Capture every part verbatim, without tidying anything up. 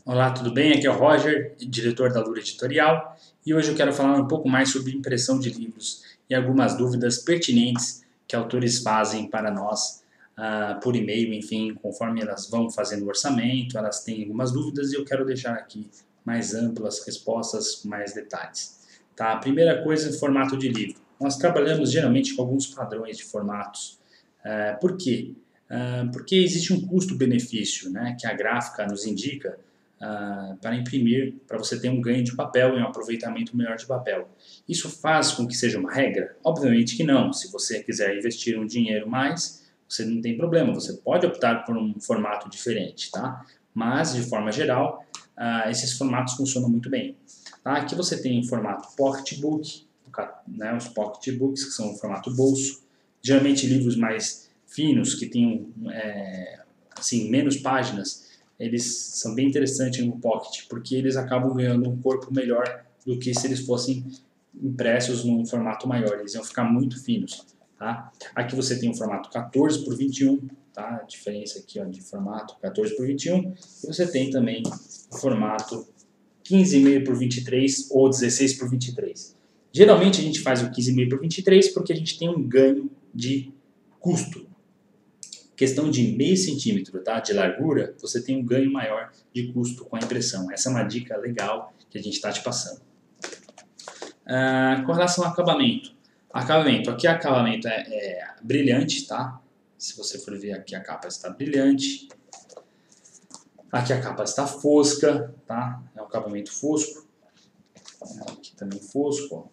Olá, tudo bem? Aqui é o Roger, diretor da Lura Editorial, e hoje eu quero falar um pouco mais sobre impressão de livros e algumas dúvidas pertinentes que autores fazem para nós uh, por e-mail, enfim, conforme elas vão fazendo o orçamento, elas têm algumas dúvidas e eu quero deixar aqui mais amplas respostas, com mais detalhes. Tá? A primeira coisa, formato de livro. Nós trabalhamos geralmente com alguns padrões de formatos. Uh, por quê? Uh, porque existe um custo-benefício, né, que a gráfica nos indica uh, para imprimir, para você ter um ganho de papel e um aproveitamento melhor de papel. Isso faz com que seja uma regra? Obviamente que não. Se você quiser investir um dinheiro mais, você não tem problema, você pode optar por um formato diferente, tá? Mas, de forma geral, uh, esses formatos funcionam muito bem. Tá? Aqui você tem o formato pocketbook, né, os pocketbooks, que são o formato bolso, geralmente livros mais finos, que tenham é, assim, menos páginas, eles são bem interessantes no Pocket, porque eles acabam ganhando um corpo melhor do que se eles fossem impressos num formato maior, eles iam ficar muito finos. Tá? Aqui você tem o formato quatorze por vinte e um, tá? A diferença aqui ó, de formato quatorze por vinte e um, e você tem também o formato quinze vírgula cinco por vinte e três ou dezesseis por vinte e três. Geralmente a gente faz o quinze vírgula cinco por vinte e três porque a gente tem um ganho de custo. Questão de meio centímetro, tá, de largura, você tem um ganho maior de custo com a impressão. Essa é uma dica legal que a gente está te passando. Ah, com relação ao acabamento. Acabamento, aqui acabamento é, é brilhante, tá? Se você for ver aqui a capa está brilhante. Aqui a capa está fosca, tá? É um acabamento fosco. Aqui também fosco.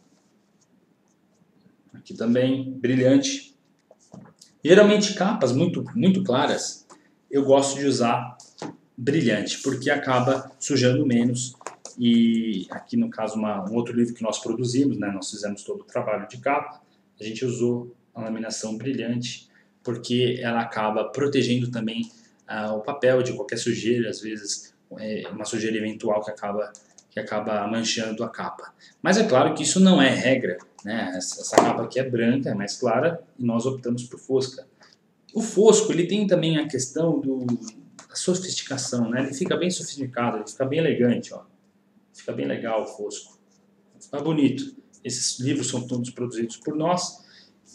Aqui também brilhante. Geralmente capas muito, muito claras, eu gosto de usar brilhante, porque acaba sujando menos. E aqui no caso uma, um outro livro que nós produzimos, né, nós fizemos todo o trabalho de capa, a gente usou a laminação brilhante, porque ela acaba protegendo também ah, o papel de qualquer sujeira, às vezes é uma sujeira eventual que acaba, que acaba manchando a capa. Mas é claro que isso não é regra. Né? Essa capa aqui é branca, é mais clara, e nós optamos por fosca. O fosco ele tem também a questão do, da sofisticação, né? Ele fica bem sofisticado, ele fica bem elegante, ó. Fica bem legal o fosco, fica bonito. Esses livros são todos produzidos por nós,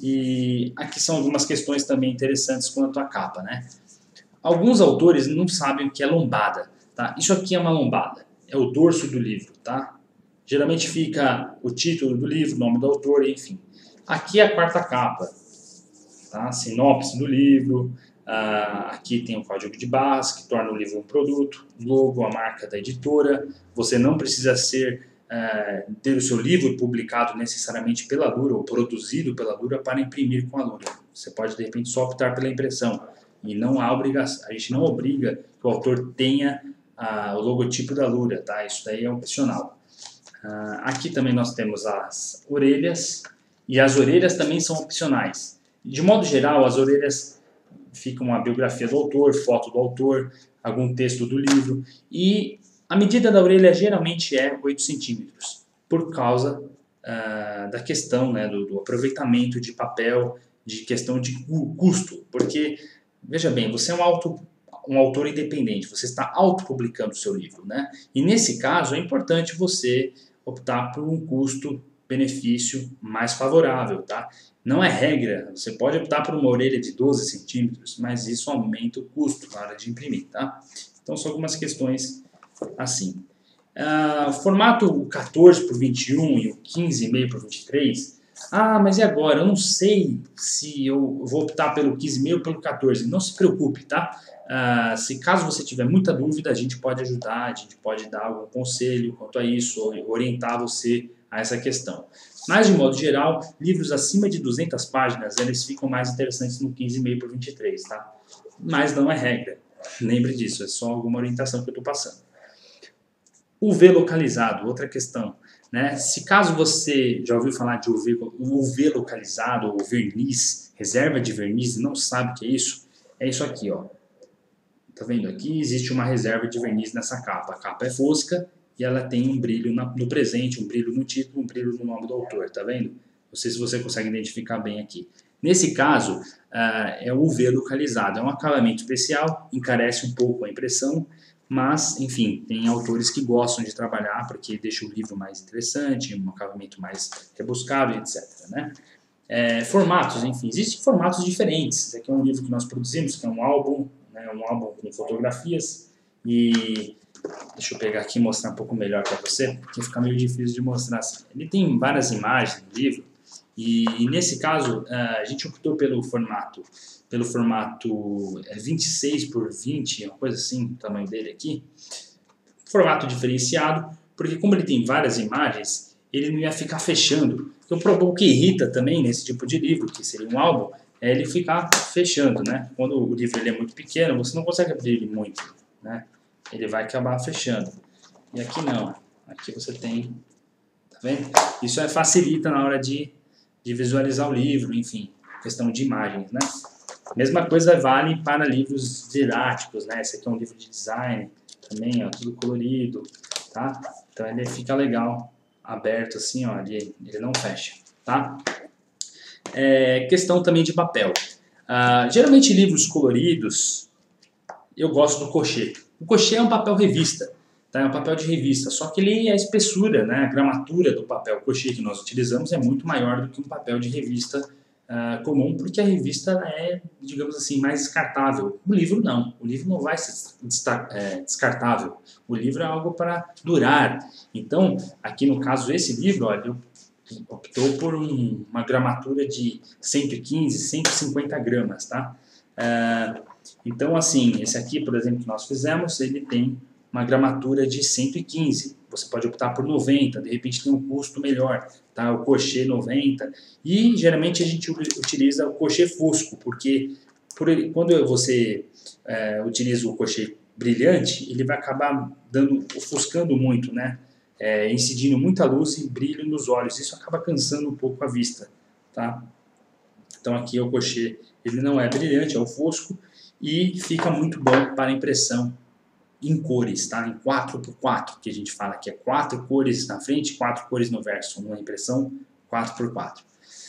e aqui são algumas questões também interessantes quanto à capa, né? Alguns autores não sabem o que é lombada, tá? Isso aqui é uma lombada, é o dorso do livro, tá? Geralmente fica o título do livro, o nome do autor, enfim. Aqui é a quarta capa, tá? Sinopse do livro, uh, aqui tem o código de barras que torna o livro um produto, logo, a marca da editora. Você não precisa ser, uh, ter o seu livro publicado necessariamente pela Lura ou produzido pela Lura para imprimir com a Lura. Você pode, de repente, só optar pela impressão. E não há obrigação, a gente não obriga que o autor tenha uh, o logotipo da Lura, tá? Isso daí é opcional. Uh, aqui também nós temos as orelhas, e as orelhas também são opcionais. De modo geral, as orelhas ficam a biografia do autor, foto do autor, algum texto do livro, e a medida da orelha geralmente é oito centímetros, por causa uh, da questão, né, do, do aproveitamento de papel, de questão de custo, porque, veja bem, você é um auto um autor independente, você está autopublicando o seu livro, né? E nesse caso é importante você optar por um custo-benefício mais favorável, tá? Não é regra, você pode optar por uma orelha de doze centímetros, mas isso aumenta o custo na hora de imprimir, tá? Então são algumas questões assim. Uh, formato quatorze por vinte e um e o quinze vírgula cinco por vinte e três, ah, mas e agora? Eu não sei se eu vou optar pelo quinze vírgula cinco ou pelo quatorze. Não se preocupe, tá? Uh, se caso você tiver muita dúvida, a gente pode ajudar, a gente pode dar algum conselho quanto a isso, ou orientar você a essa questão. Mas, de modo geral, livros acima de duzentas páginas, eles ficam mais interessantes no quinze vírgula cinco por vinte e três, tá? Mas não é regra. Lembre disso, é só alguma orientação que eu estou passando. U V localizado, outra questão. Né? Se caso você já ouviu falar de U V, U V localizado ou verniz, reserva de verniz, e não sabe o que é isso, é isso aqui, ó. Tá vendo? Aqui existe uma reserva de verniz nessa capa. A capa é fosca e ela tem um brilho no presente, um brilho no título, um brilho no nome do autor, tá vendo? Não sei se você consegue identificar bem aqui. Nesse caso, uh, é o U V localizado. É um acabamento especial, encarece um pouco a impressão, Mas, enfim, tem autores que gostam de trabalhar porque deixa o livro mais interessante, um acabamento mais rebuscado, etcétera, né? É, formatos, enfim, existem formatos diferentes. Esse aqui é um livro que nós produzimos, que é um álbum, né, um álbum com fotografias. E deixa eu pegar aqui e mostrar um pouco melhor para você, porque fica meio difícil de mostrar assim. Ele tem várias imagens no livro, e nesse caso a gente optou pelo formato, pelo formato vinte e seis por vinte, uma coisa assim, o tamanho dele aqui. Formato diferenciado, porque como ele tem várias imagens, ele não ia ficar fechando. Então, o que irrita também nesse tipo de livro, que seria um álbum, é ele ficar fechando, né? Quando o livro ele é muito pequeno, você não consegue abrir ele muito, né? Ele vai acabar fechando. E aqui não. Aqui você tem, tá vendo? Isso é, facilita na hora de, de visualizar o livro, enfim, questão de imagens, né? Mesma coisa vale para livros didáticos, né? Esse aqui é um livro de design também, ó, tudo colorido, tá? Então ele fica legal, aberto assim, ó, ele, ele não fecha, tá? É, questão também de papel. Ah, geralmente livros coloridos, eu gosto do cochê. O cochê é um papel revista, tá? É um papel de revista, só que ele, a espessura, né, a gramatura do papel cochê que nós utilizamos é muito maior do que um papel de revista uh, comum, porque a revista é, digamos assim, mais descartável. O livro não, o livro não vai ser é, descartável. O livro é algo para durar. Então, aqui no caso, esse livro, olha, eu optou por um, uma gramatura de cento e quinze, cento e cinquenta gramas, tá? Uh, então, assim, esse aqui, por exemplo, que nós fizemos, ele tem uma gramatura de cento e quinze. Você pode optar por noventa, de repente tem um custo melhor, tá? O cochê noventa. E, geralmente, a gente utiliza o cochê fosco, porque por ele, quando você é, utiliza o cochê brilhante, ele vai acabar dando, ofuscando muito, né? É, incidindo muita luz e brilho nos olhos. Isso acaba cansando um pouco a vista, tá? Então, aqui o cochê, ele não é brilhante, é o fosco, e fica muito bom para impressão em cores, tá? Em quatro por quatro, que a gente fala que é quatro cores na frente, quatro cores no verso, uma impressão quatro por quatro.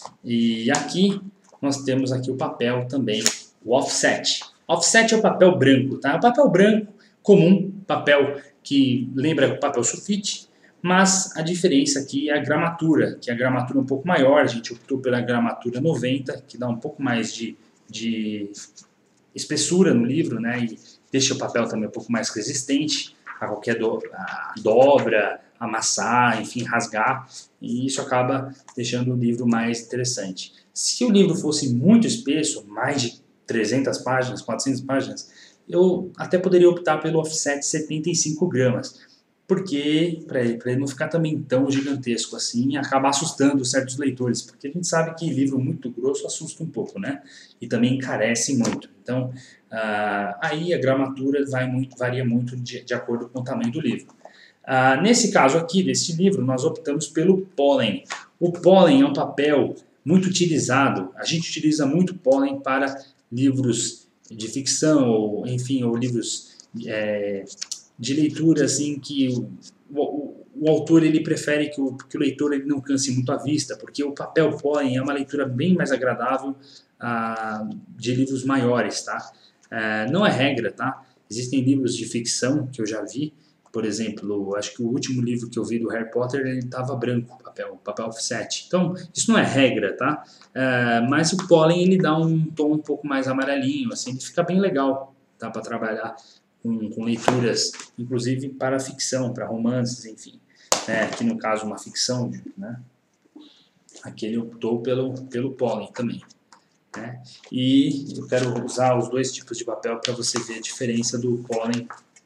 E aqui nós temos aqui o papel também, o offset. Offset é o papel branco, tá? O papel branco comum, papel que lembra o papel sulfite, mas a diferença aqui é a gramatura, que é a gramatura um pouco maior, a gente optou pela gramatura noventa, que dá um pouco mais de, de espessura no livro, né? E deixa o papel também um pouco mais resistente a qualquer do, a dobra, amassar, enfim, rasgar, e isso acaba deixando o livro mais interessante. Se o livro fosse muito espesso, mais de trezentas páginas, quatrocentas páginas, eu até poderia optar pelo offset setenta e cinco gramas, porque para ele, ele não ficar também tão gigantesco assim e acabar assustando certos leitores, porque a gente sabe que livro muito grosso assusta um pouco, né? E também encarece muito. Então, uh, aí a gramatura vai muito, varia muito de, de acordo com o tamanho do livro. Uh, nesse caso aqui, desse livro, nós optamos pelo pólen. O pólen é um papel muito utilizado, a gente utiliza muito pólen para livros de ficção, ou enfim, ou livros é, de leitura, assim, que o, o, o autor ele prefere que o, que o leitor ele não canse muito a vista, porque o papel pólen é uma leitura bem mais agradável uh, de livros maiores, tá? Uh, não é regra, tá? Existem livros de ficção que eu já vi, por exemplo, acho que o último livro que eu vi do Harry Potter, ele estava branco, papel, papel offset. Então, isso não é regra, tá? Uh, mas o pólen, ele dá um tom um pouco mais amarelinho, assim, ele fica bem legal, tá? Para trabalhar com, com leituras, inclusive para ficção, para romances, enfim. É, aqui no caso, uma ficção, né? Aqui ele optou pelo, pelo pólen também. Né? E eu quero usar os dois tipos de papel para você ver a diferença do pólen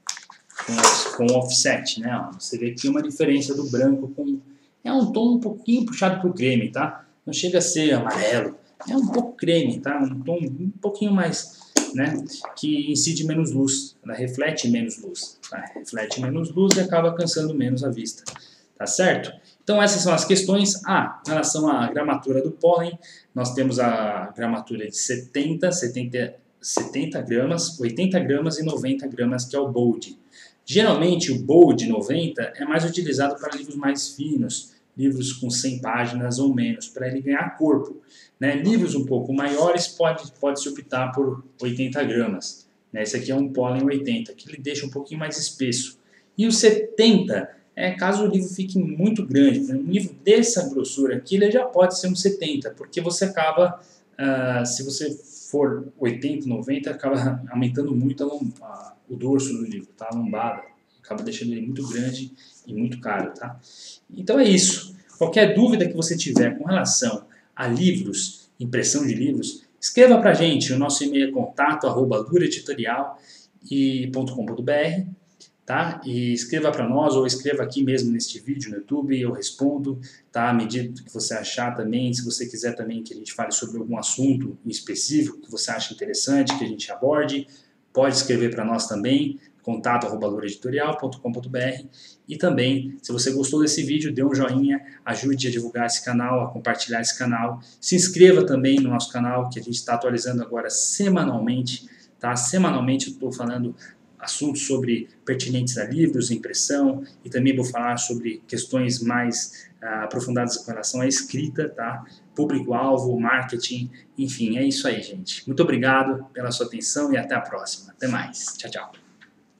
com, com offset, né? Ó, você vê aqui uma diferença do branco com... É um tom um pouquinho puxado para o creme, tá? Não chega a ser amarelo. É um pouco creme, tá? Um tom um pouquinho mais, né? Que incide menos luz, ela reflete menos luz. Tá? Reflete menos luz e acaba cansando menos a vista. Tá certo? Então essas são as questões. Ah, em relação à gramatura do pólen, nós temos a gramatura de setenta, setenta, setenta gramas, oitenta gramas e noventa gramas, que é o bold. Geralmente o bold noventa é mais utilizado para livros mais finos, livros com cem páginas ou menos, para ele ganhar corpo. Né? Livros um pouco maiores pode, pode se optar por oitenta gramas. né? Esse aqui é um pólen oitenta, que ele deixa um pouquinho mais espesso. E o setenta é caso o livro fique muito grande. Um livro dessa grossura aqui, ele já pode ser um setenta, porque você acaba, uh, se você for oitenta, noventa, acaba aumentando muito a lom- a, o dorso do livro, tá? A lombada. Acaba deixando ele muito grande e muito caro, tá? Então é isso. Qualquer dúvida que você tiver com relação a livros, impressão de livros, escreva pra gente. O nosso e-mail é contato arroba lura editorial ponto com ponto br, tá? E escreva para nós ou escreva aqui mesmo neste vídeo no YouTube, eu respondo, tá? À medida que você achar também, se você quiser também que a gente fale sobre algum assunto em específico que você acha interessante, que a gente aborde, pode escrever para nós também, contato arroba lura editorial ponto com ponto br. E também, se você gostou desse vídeo, dê um joinha, ajude a divulgar esse canal, a compartilhar esse canal. Se inscreva também no nosso canal, que a gente está atualizando agora semanalmente, tá? Semanalmente eu estou falando assuntos sobre pertinentes a livros, impressão, e também vou falar sobre questões mais uh, aprofundadas com relação à escrita, tá? Público-alvo, marketing, enfim, é isso aí, gente. Muito obrigado pela sua atenção e até a próxima. Até mais. Tchau, tchau.